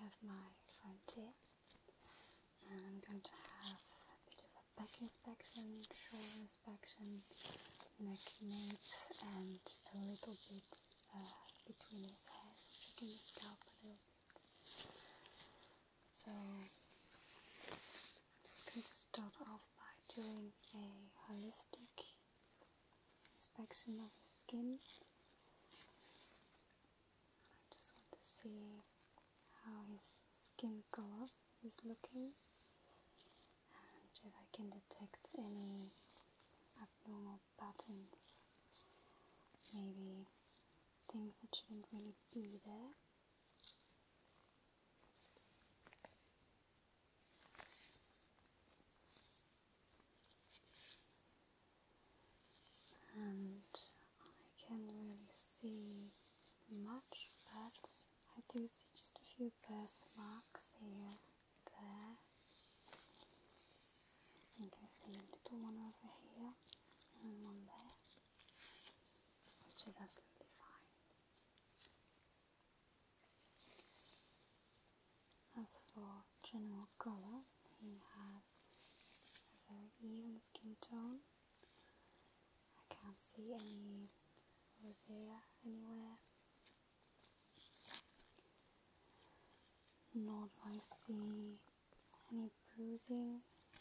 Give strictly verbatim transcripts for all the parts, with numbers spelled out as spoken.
have my friend here, and I'm going to have a bit of a back inspection, shoulder inspection, neck, nape, and a little bit uh, between his hairs, checking the scalp a little bit. So I'm just going to start off by doing a holistic inspection of his skin. I just want to see how his skin color is looking and if I can detect any abnormal patterns, maybe things that shouldn't really be there. And I can't really see much, but I do see just a few birthmarks here, there. I think I see a little one over here and one there, which is absolutely fine. As for general colour, he has a very even skin tone. I can't see any rosacea anywhere, nor do I see any bruising,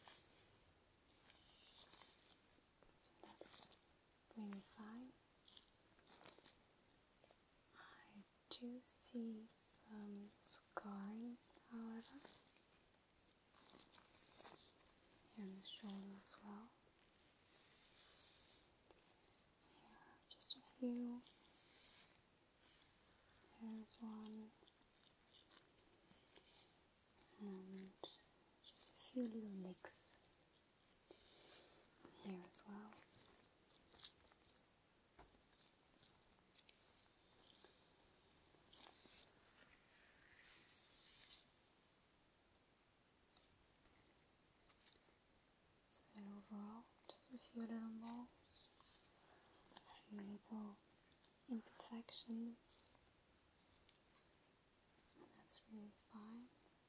so that's really fine. I do see some scarring, however, here on the shoulder as well. Here, just a few. Here's one, and just a few little nicks here as well. So overall, just a few little moles, a few little imperfections, and that's really fine.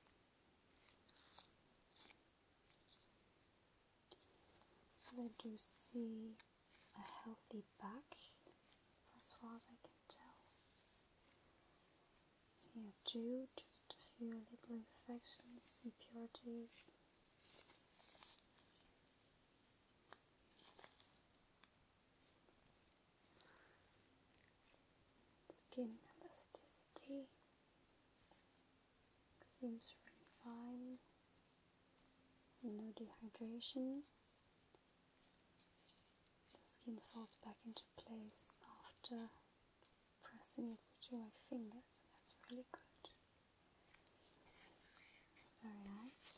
But I do see a healthy back, as far as I can tell. Here too, just a few little infections, impurities. Skin elasticity seems really fine. No dehydration. The skin falls back into place after pressing it between my fingers, so that's really good. Very nice.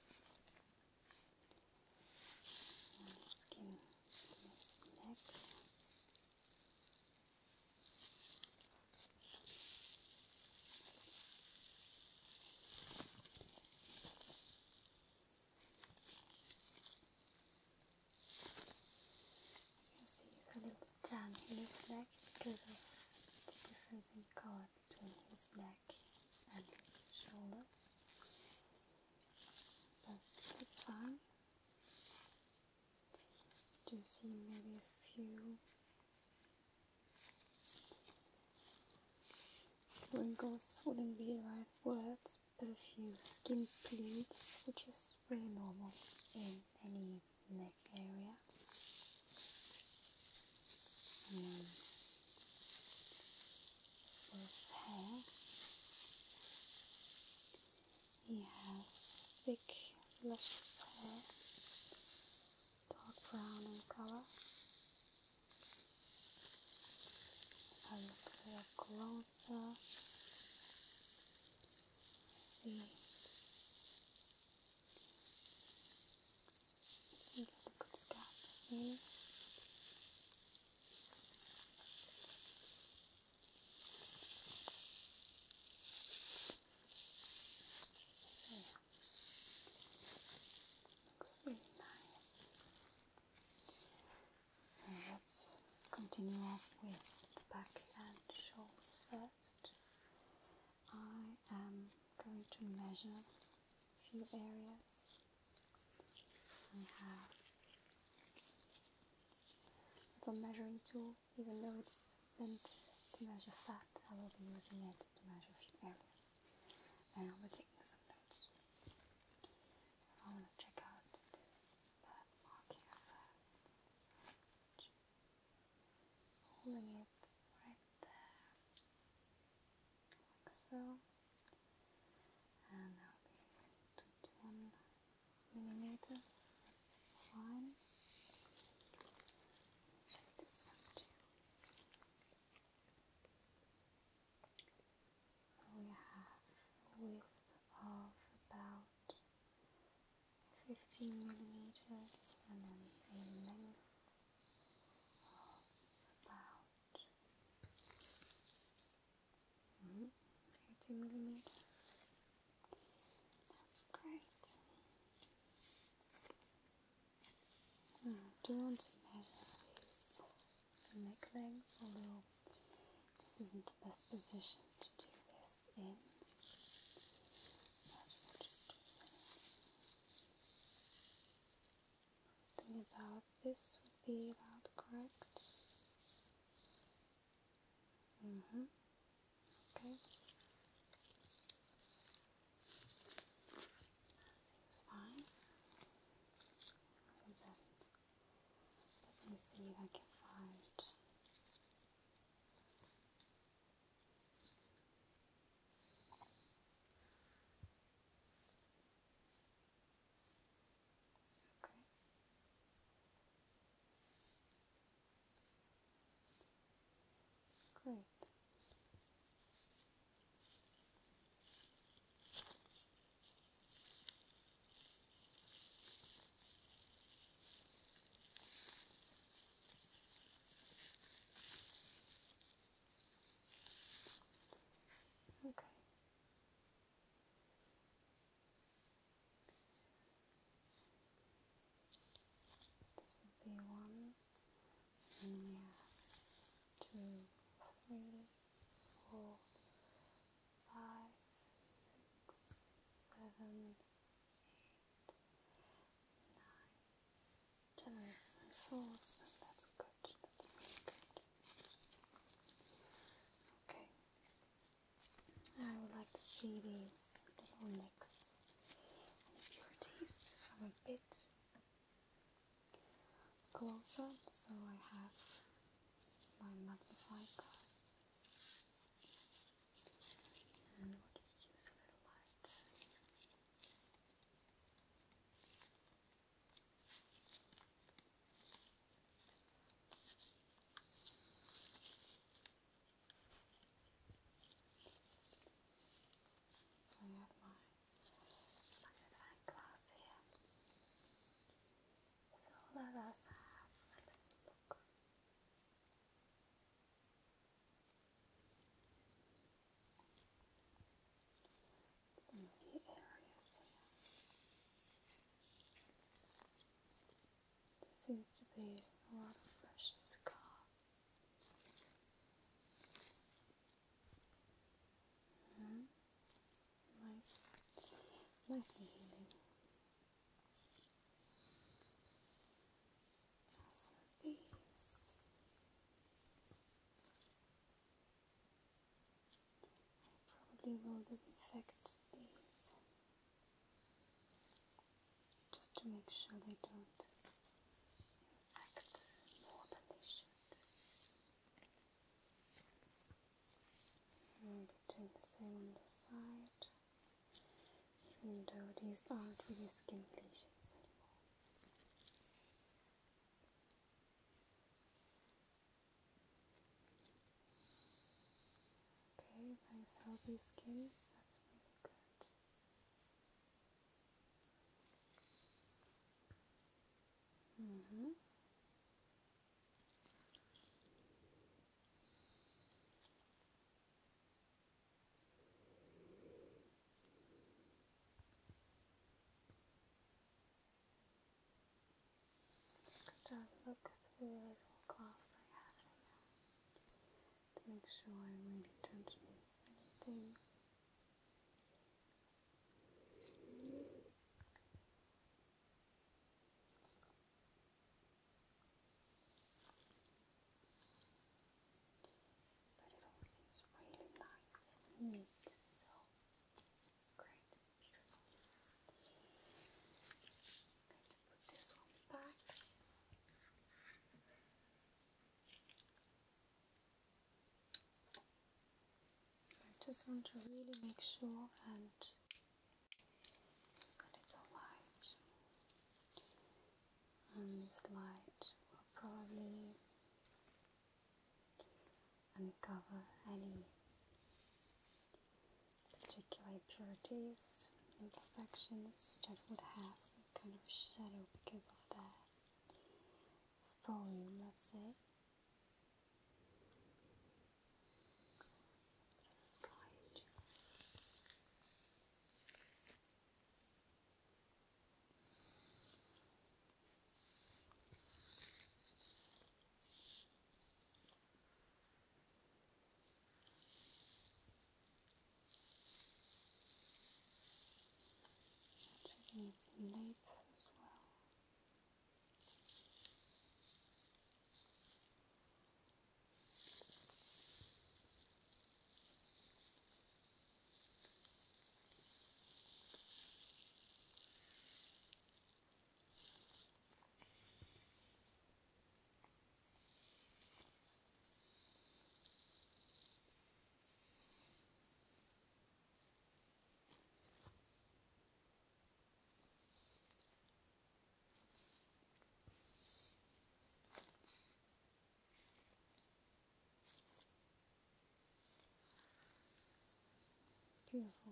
And the skin on his neck. A little tan in his neck because of the difference in color between his neck and his shoulders, but it's fine. Do see maybe a few wrinkles, wouldn't be the right words, but a few skin pleats, which is really normal in any neck area. And then as for his hair, he has thick, luscious hair, dark brown in color. If I look a little closer, I see it's a really good scalp here. Continue off with the back and shoulders first. I am going measure a few areas. I have a little measuring tool, even though it's meant to measure fat, I will be using it to measure a few areas. And I'll be taking some notes. I want to check out this birth mark here first. So just holding it right there, like so. And I'll be twenty-one millimeters, so it's fine. Check this one too. So we have a width of about fifteen millimeters and then a length of about mm, eighty millimeters. That's great. Now, I do want to measure this neck length, although this isn't the best position to do this in. But we'll just do this anyway. The thing about this would be about correct. Mm-hmm. Okay. That seems fine. And then let me see if I can find okay. Great. Okay. This would be one, and we have two, three, four, five, six, seven, eight, nine, tenths and fourths, and that's good. That's really good. Okay. I would like to see these little nicks and impurities from a bit closer, so I have my magnifying glass and we'll just use a little light. So I have my magnifying glass here. So let us have a little look. Some of the areas here. There seems to be a lot of fresh scar. Mm-hmm. Nice, nicely healing. Now some of these. I probably will disinfect these just to make sure they don't infect more than they should. I'll be doing the same on the side, even though these aren't really skin lesions anymore. Okay, nice healthy skin, that's really good. Mm-hmm. Just going to look through the little glass I have here to make sure I really don't miss anything. just want to really make sure and that it's all light. And this light will probably uncover any particular impurities, imperfections that would have some kind of shadow because of that volume, let's say. Sky. Checking this Nape as well. Beautiful.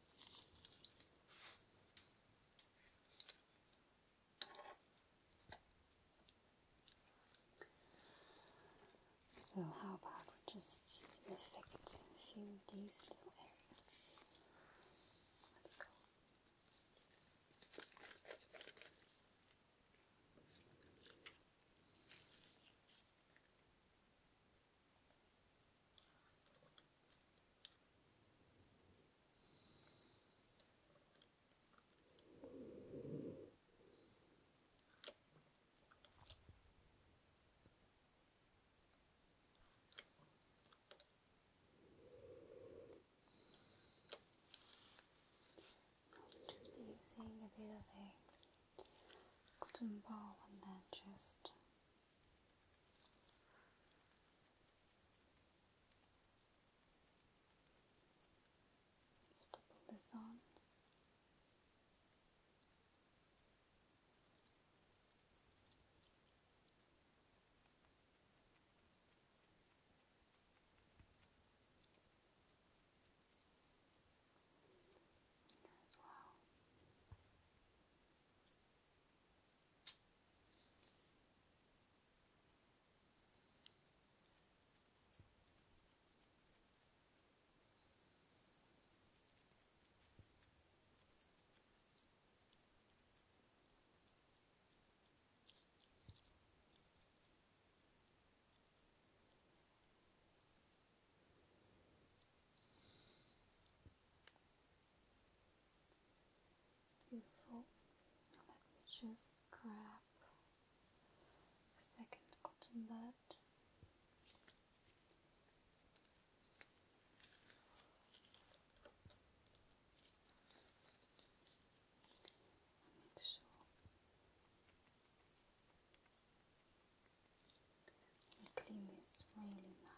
So how about we just disinfect a few of these little areas? Let's go. Just be using a bit of a cotton ball and then just stipple this on. As well. Beautiful. Now let me just grab a second cotton bud. Make sure we clean this really nice.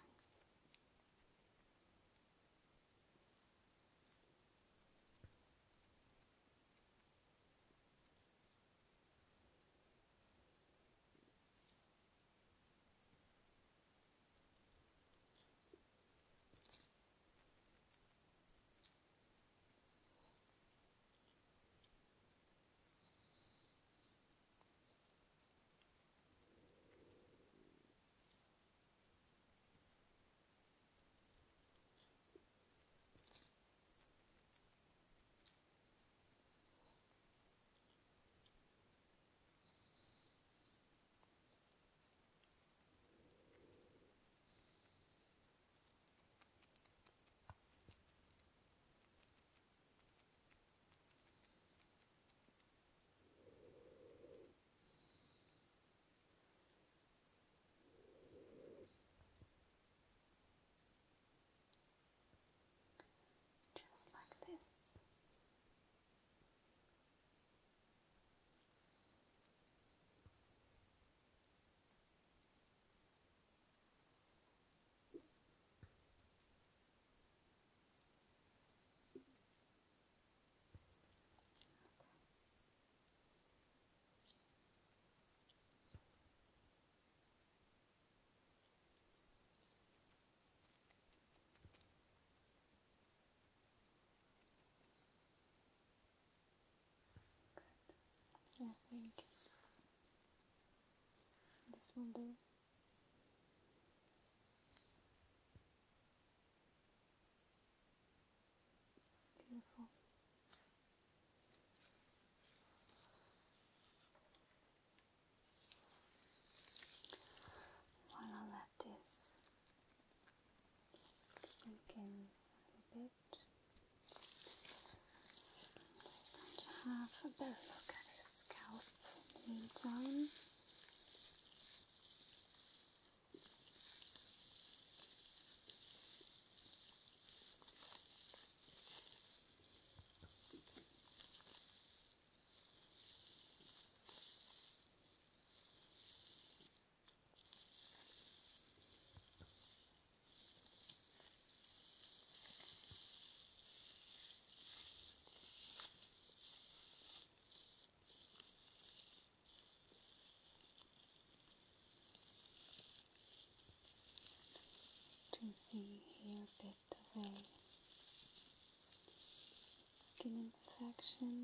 I think. This will do. Beautiful. While I let this sink in a little bit, I'm just going to have a better look at his scalp in the meantime. To see here a bit of a skin infection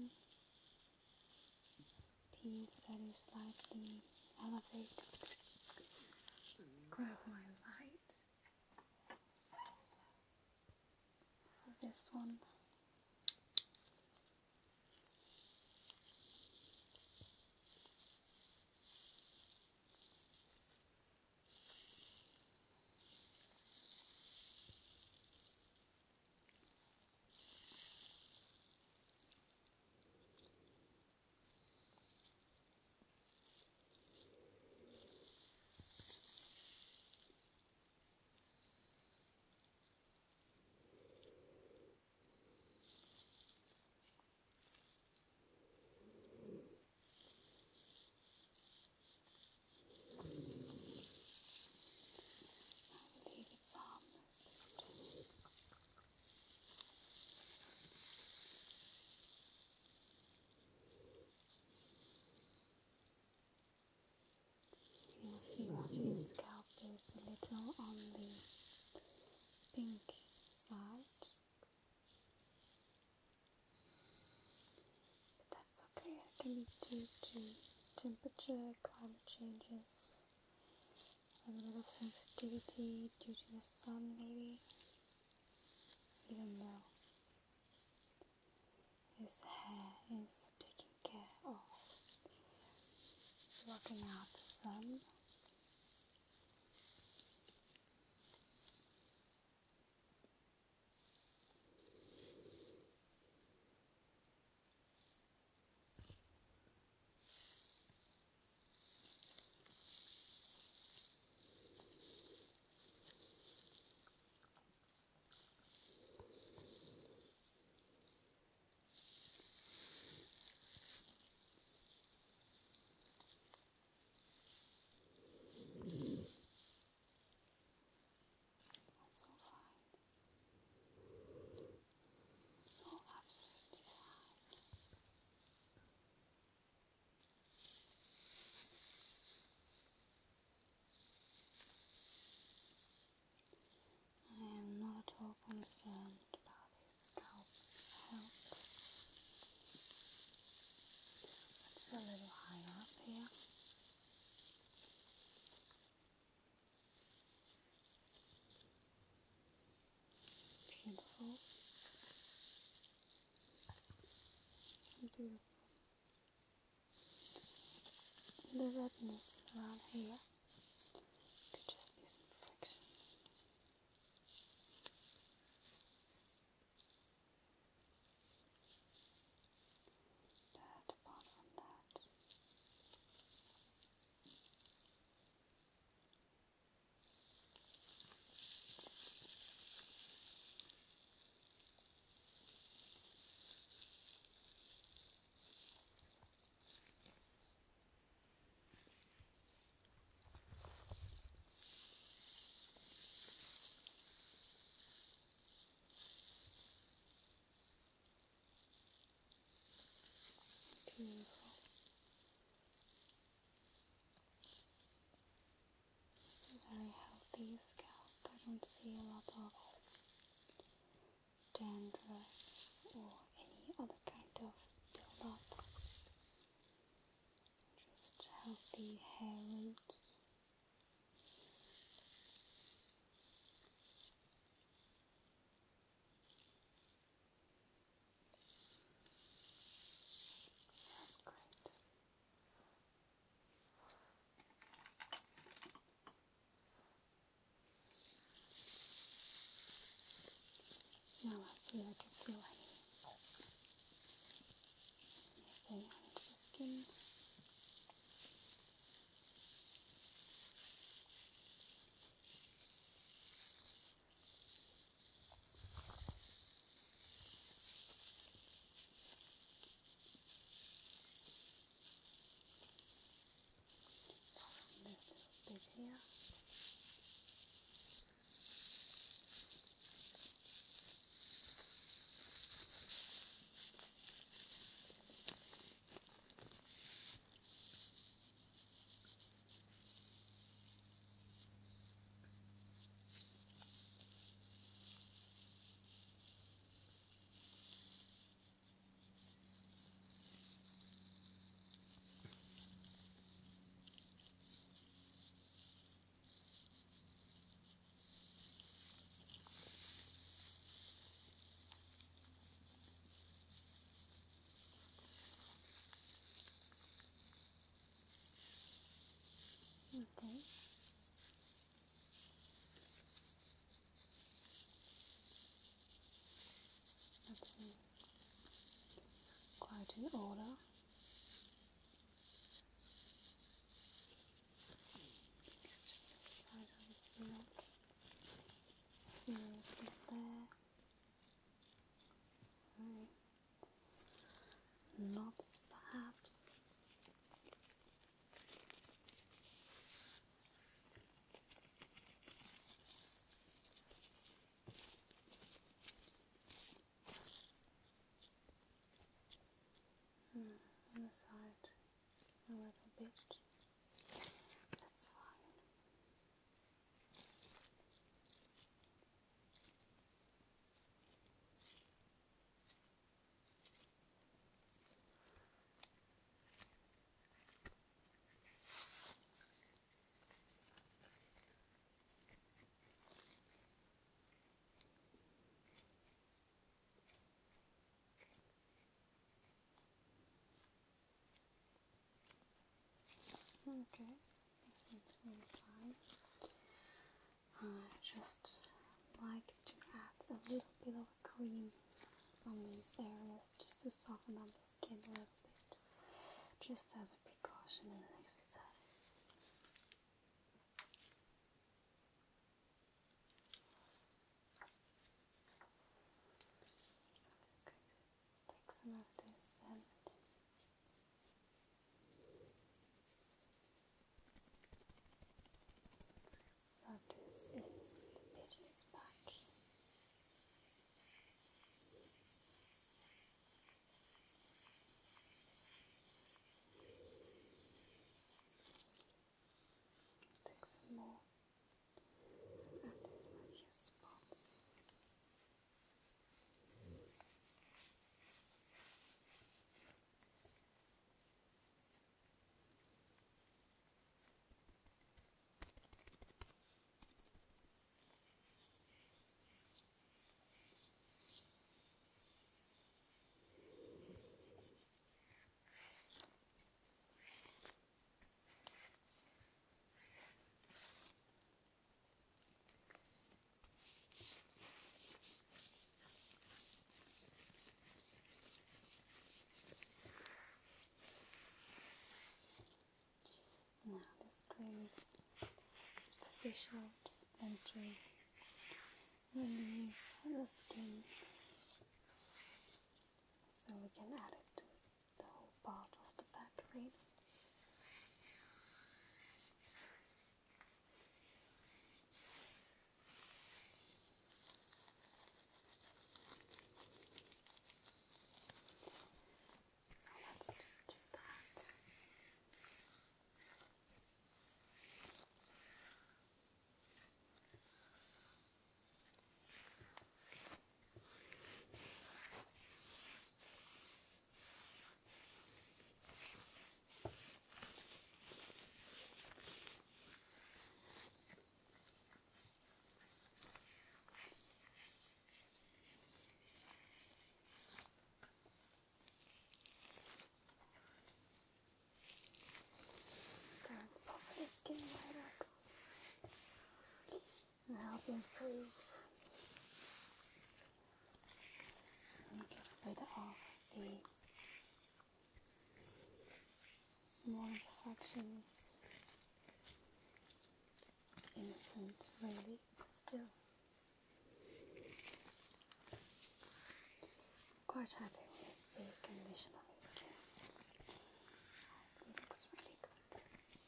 piece that is slightly elevated. Grab my light for this one. His scalp is a little on the pink side, but that's okay. It can be due to temperature, climate changes, a little bit of sensitivity due to the sun maybe, even though his hair is taking care of blocking out the sun. Concerned about his scalp health. It's a little higher up here. Beautiful. Beautiful. The redness around here could just be some friction. But apart from that, beautiful. It's a very healthy scalp. I don't see a lot of dandruff or any other kind of build-up. the hair roots. That's great. Now let's see if I can feel anything under the skin. This little bit here. Okay. That seems quite in order. Just the side of his neck. Here, there. Right. Knots, perhaps. Hmm, on the side, a little bit. That's fine. Okay, this seems really fine. I just like to add a little bit of cream on these areas just to soften up the skin a little bit, just as a precaution in the exercise. So I'm just going to take some of this and rub this in the pigeon's back. Take some more and add this in a few spots. Now this cream is superficial, just meant to relieve the skin, so we can add it to the whole part of the back really. So let's just do that. skin right up and help improve and get rid of these small imperfections. Innocent, really, but still. Quite happy with the condition of his skin. It looks really good.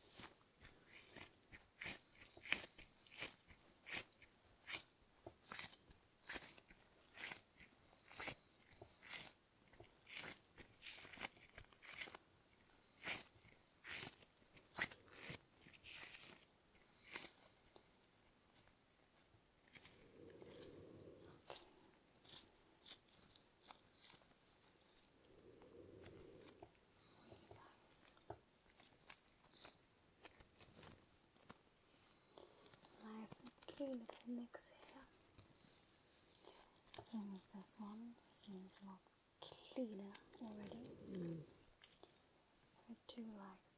Nice and clean little mix here. Same as this one, seems a lot cleaner already. Mm. So I do like